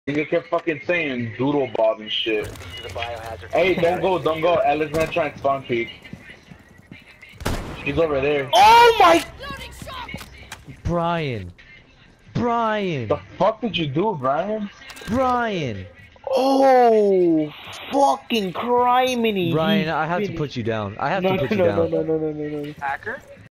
Nigga kept fucking saying doodle bob and shit. The biohazard. Hey, don't go. Ella's gonna try and spawn peek. She's over there. Oh my! Brian. The fuck did you do, Brian? Brian. Oh, fucking criminy! Brian, I have to put you down. I have to put you no, down. no. Hacker?